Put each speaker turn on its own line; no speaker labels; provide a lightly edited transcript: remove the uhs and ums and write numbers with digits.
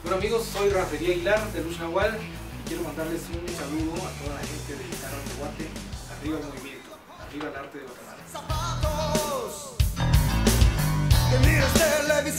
Bueno amigos, soy Rafael Aguilar de Luz Nahual y quiero mandarles un saludo a toda la gente de Guitarras de Guate. Arriba el movimiento, arriba el arte de Guatemala.